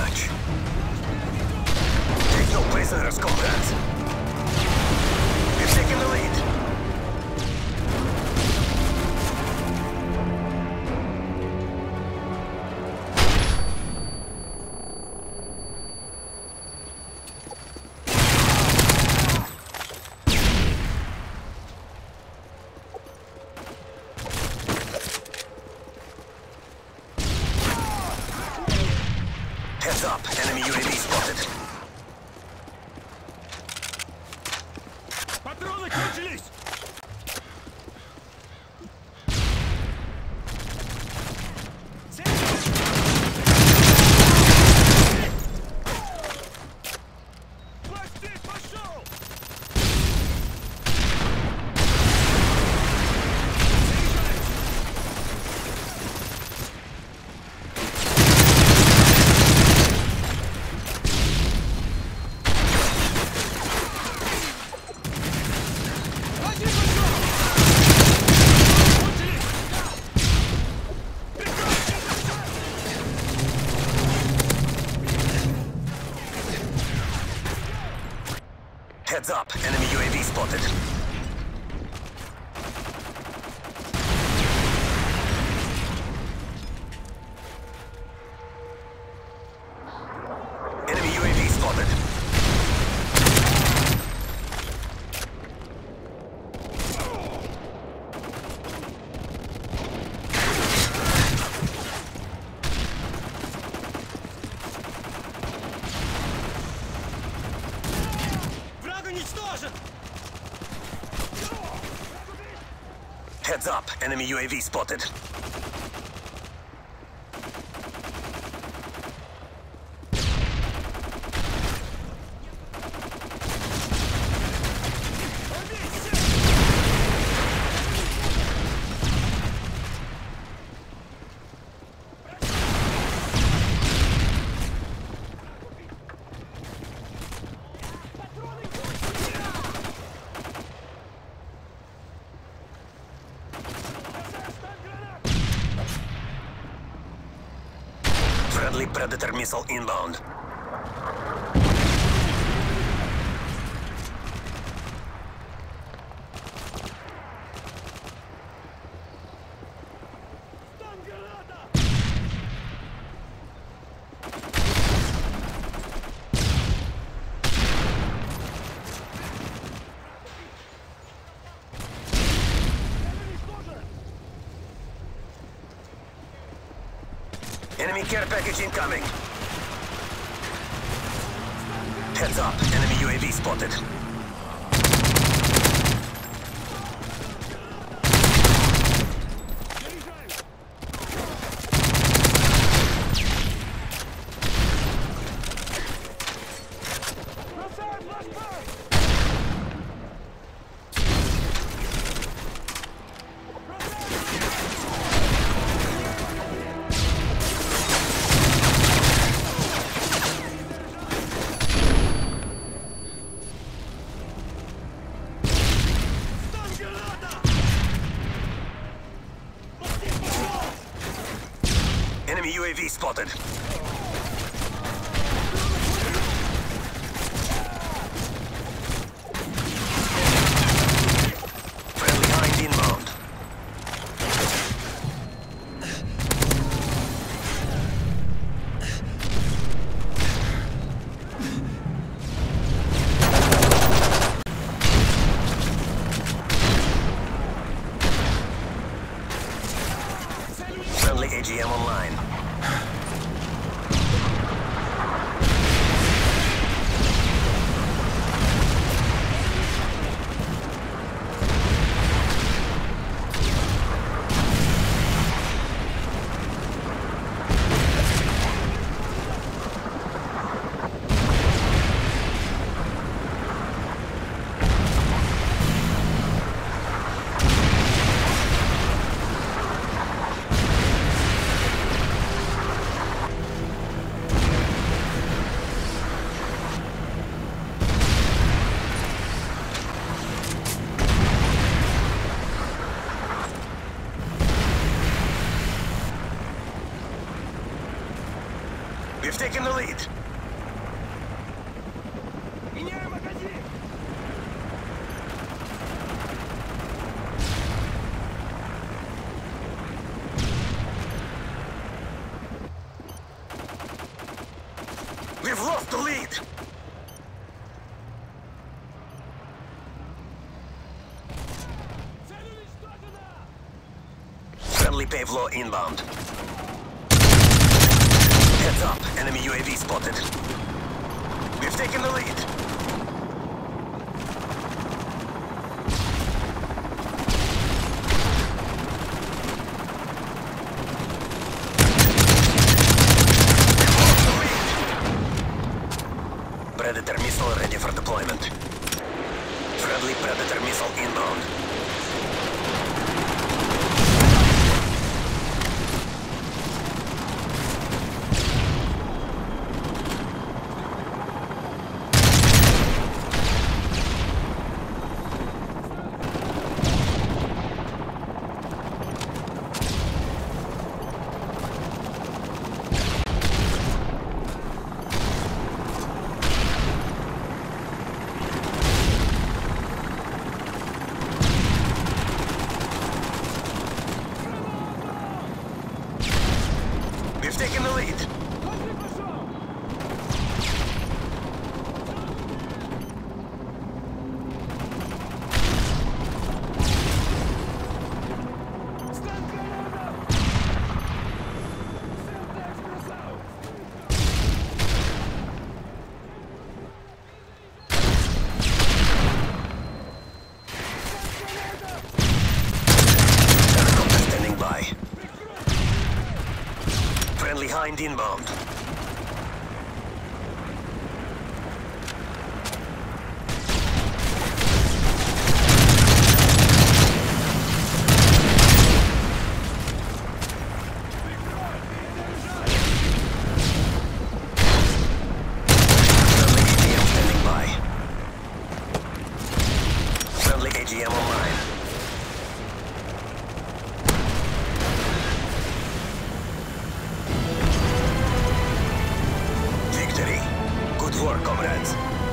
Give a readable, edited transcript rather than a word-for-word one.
match. Take no prisoners, comrades. We've taken the lead. Heads up, enemy UAV spotted. Патроны кончились! Пластик пошел! Heads up, enemy UAV spotted. Enemy UAV spotted. Враг уничтожен! Heads up, enemy UAV spotted. Friendly Predator missile inbound. Enemy care package incoming. Heads up, enemy UAV spotted. Enemy UAV spotted. Friendly Hind inbound. Friendly AGM online. We've taken the lead. Меняю магазин! We've lost the lead. Цель уничтожена! Friendly Pavlo inbound. Heads up, enemy UAV spotted. We've taken the lead. Predator missile ready for deployment. Friendly Predator missile inbound. We've taken the lead. Каждый пошел! Стань граната! Синтекс бросал! Helicopter standing by. Friendly Hind inbound. Friendly AGM standing by. Friendly AGM online. Victory. Good work, comrades.